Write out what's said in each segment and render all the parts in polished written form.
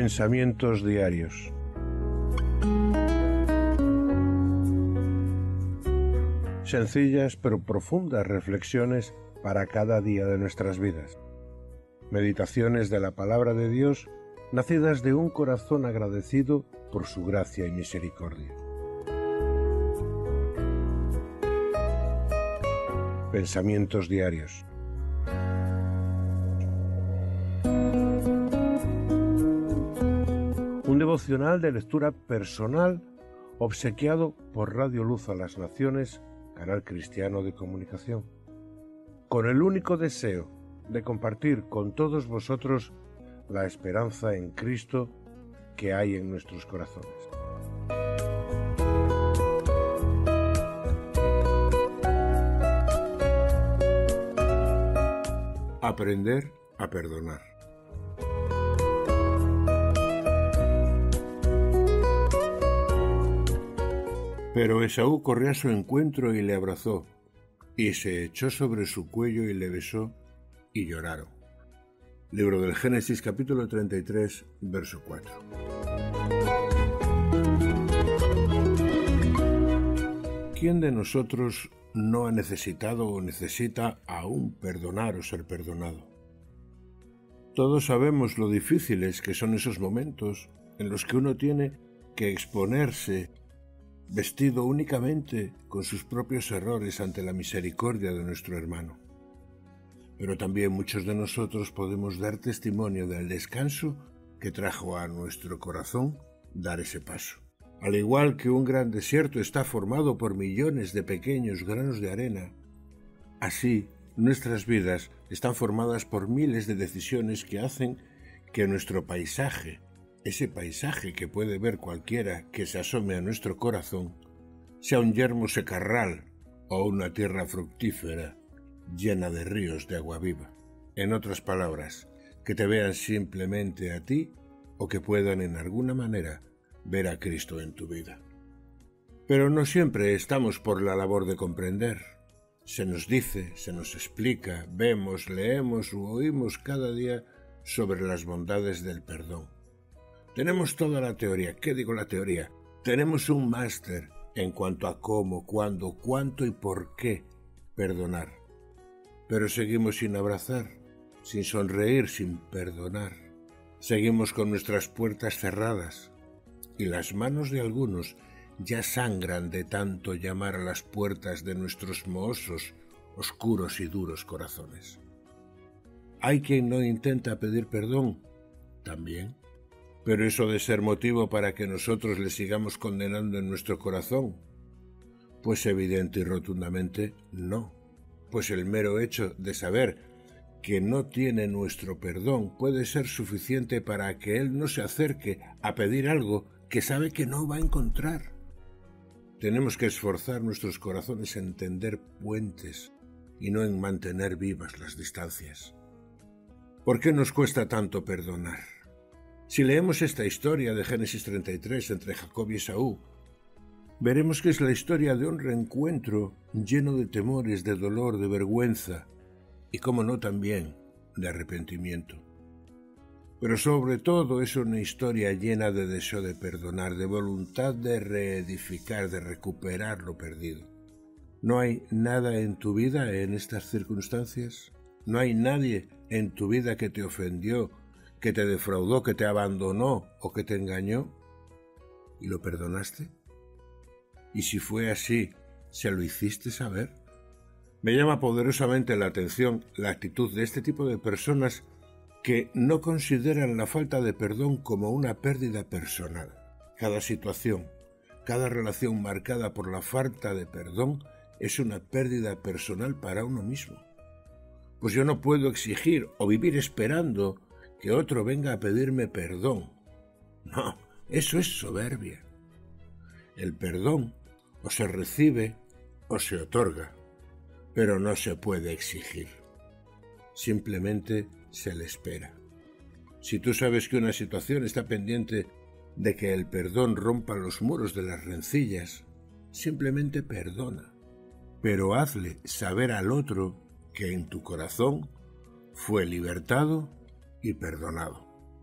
Pensamientos diarios. Sencillas pero profundas reflexiones para cada día de nuestras vidas. Meditaciones de la palabra de Dios, nacidas de un corazón agradecido por su gracia y misericordia. Pensamientos diarios. Un devocional de lectura personal obsequiado por Radio Luz a las Naciones, canal cristiano de comunicación, con el único deseo de compartir con todos vosotros la esperanza en Cristo que hay en nuestros corazones. Aprender a perdonar. Pero Esaú corrió a su encuentro y le abrazó, y se echó sobre su cuello y le besó, y lloraron. Libro del Génesis, capítulo 33, verso 4. ¿Quién de nosotros no ha necesitado o necesita aún perdonar o ser perdonado? Todos sabemos lo difíciles que son esos momentos en los que uno tiene que exponerse vestido únicamente con sus propios errores ante la misericordia de nuestro hermano. Pero también muchos de nosotros podemos dar testimonio del descanso que trajo a nuestro corazón dar ese paso. Al igual que un gran desierto está formado por millones de pequeños granos de arena, así nuestras vidas están formadas por miles de decisiones que hacen que nuestro paisaje, ese paisaje que puede ver cualquiera que se asome a nuestro corazón, sea un yermo secarral o una tierra fructífera llena de ríos de agua viva. En otras palabras, que te vean simplemente a ti o que puedan en alguna manera ver a Cristo en tu vida. Pero no siempre estamos por la labor de comprender. Se nos dice, se nos explica, vemos, leemos u oímos cada día sobre las bondades del perdón. Tenemos toda la teoría. ¿Qué digo la teoría? Tenemos un máster en cuanto a cómo, cuándo, cuánto y por qué perdonar. Pero seguimos sin abrazar, sin sonreír, sin perdonar. Seguimos con nuestras puertas cerradas y las manos de algunos ya sangran de tanto llamar a las puertas de nuestros mohosos, oscuros y duros corazones. ¿Hay quien no intenta pedir perdón? También. Pero eso de ser motivo para que nosotros le sigamos condenando en nuestro corazón, pues evidente y rotundamente no. Pues el mero hecho de saber que no tiene nuestro perdón puede ser suficiente para que Él no se acerque a pedir algo que sabe que no va a encontrar. Tenemos que esforzar nuestros corazones en tender puentes y no en mantener vivas las distancias. ¿Por qué nos cuesta tanto perdonar? Si leemos esta historia de Génesis 33 entre Jacob y Esaú, veremos que es la historia de un reencuentro lleno de temores, de dolor, de vergüenza y, cómo no, también de arrepentimiento. Pero sobre todo es una historia llena de deseo de perdonar, de voluntad de reedificar, de recuperar lo perdido. ¿No hay nada en tu vida en estas circunstancias? ¿No hay nadie en tu vida que te ofendió, que te defraudó, que te abandonó o que te engañó? ¿Y lo perdonaste? Y si fue así, ¿se lo hiciste saber? Me llama poderosamente la atención la actitud de este tipo de personas que no consideran la falta de perdón como una pérdida personal. Cada situación, cada relación marcada por la falta de perdón es una pérdida personal para uno mismo. Pues yo no puedo exigir o vivir esperando que otro venga a pedirme perdón. No, eso es soberbia. El perdón o se recibe o se otorga, pero no se puede exigir. Simplemente se le espera. Si tú sabes que una situación está pendiente de que el perdón rompa los muros de las rencillas, simplemente perdona, pero hazle saber al otro que en tu corazón fue libertado y perdonado.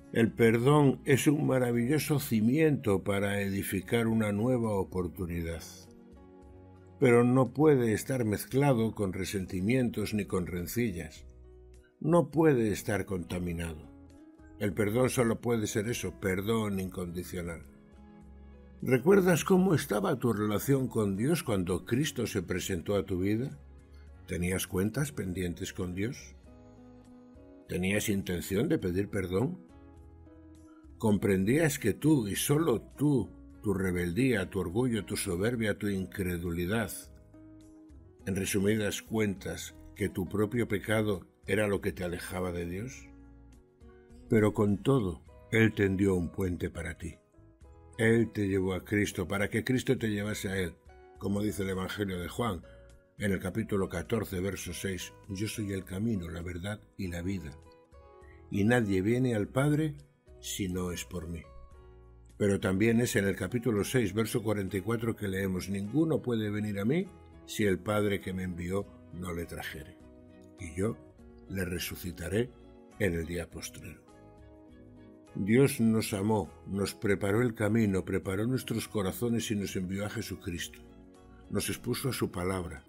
El perdón es un maravilloso cimiento para edificar una nueva oportunidad, pero no puede estar mezclado con resentimientos ni con rencillas. No puede estar contaminado. El perdón solo puede ser eso, perdón incondicional. ¿Recuerdas cómo estaba tu relación con Dios cuando Cristo se presentó a tu vida? ¿Tenías cuentas pendientes con Dios? ¿Tenías intención de pedir perdón? ¿Comprendías que tú y solo tú, tu rebeldía, tu orgullo, tu soberbia, tu incredulidad, en resumidas cuentas, que tu propio pecado era lo que te alejaba de Dios? Pero con todo, Él tendió un puente para ti. Él te llevó a Cristo para que Cristo te llevase a Él, como dice el Evangelio de Juan, en el capítulo 14, verso 6, yo soy el camino, la verdad y la vida, y nadie viene al Padre si no es por mí. Pero también es en el capítulo 6, verso 44 que leemos, ninguno puede venir a mí si el Padre que me envió no le trajere, y yo le resucitaré en el día postrero. Dios nos amó, nos preparó el camino, preparó nuestros corazones y nos envió a Jesucristo. Nos expuso a su palabra.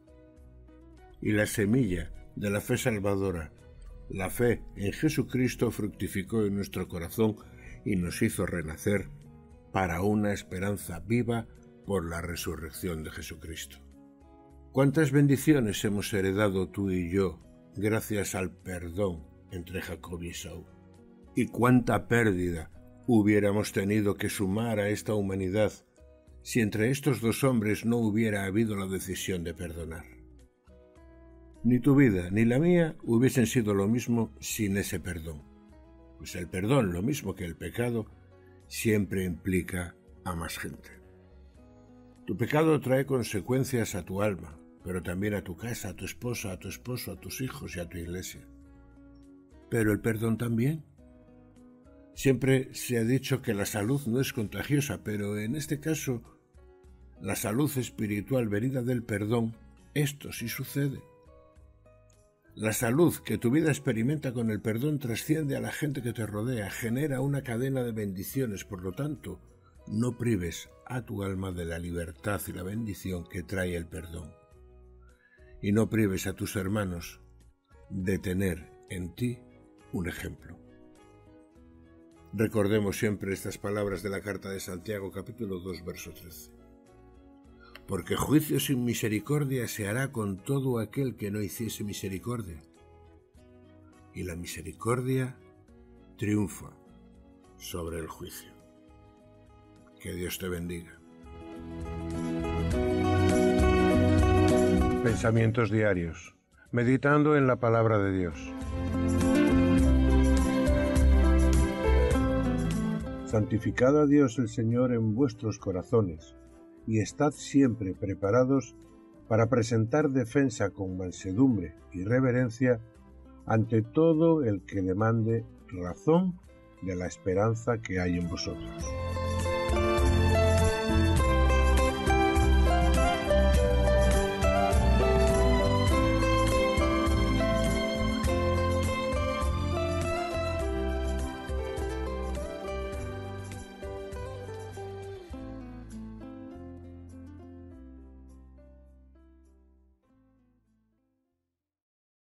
Y la semilla de la fe salvadora, la fe en Jesucristo, fructificó en nuestro corazón y nos hizo renacer para una esperanza viva por la resurrección de Jesucristo. ¿Cuántas bendiciones hemos heredado tú y yo gracias al perdón entre Jacob y Esaú? ¿Y cuánta pérdida hubiéramos tenido que sumar a esta humanidad si entre estos dos hombres no hubiera habido la decisión de perdonar? Ni tu vida ni la mía hubiesen sido lo mismo sin ese perdón. Pues el perdón, lo mismo que el pecado, siempre implica a más gente. Tu pecado trae consecuencias a tu alma, pero también a tu casa, a tu esposa, a tu esposo, a tus hijos y a tu iglesia. Pero el perdón también. Siempre se ha dicho que la salud no es contagiosa, pero en este caso, la salud espiritual venida del perdón, esto sí sucede. La salud que tu vida experimenta con el perdón trasciende a la gente que te rodea, genera una cadena de bendiciones, por lo tanto, no prives a tu alma de la libertad y la bendición que trae el perdón. Y no prives a tus hermanos de tener en ti un ejemplo. Recordemos siempre estas palabras de la carta de Santiago, capítulo 2, verso 13. Porque juicio sin misericordia se hará con todo aquel que no hiciese misericordia. Y la misericordia triunfa sobre el juicio. Que Dios te bendiga. Pensamientos diarios. Meditando en la palabra de Dios. Santificad a Dios el Señor en vuestros corazones, y estad siempre preparados para presentar defensa con mansedumbre y reverencia ante todo el que demande razón de la esperanza que hay en vosotros.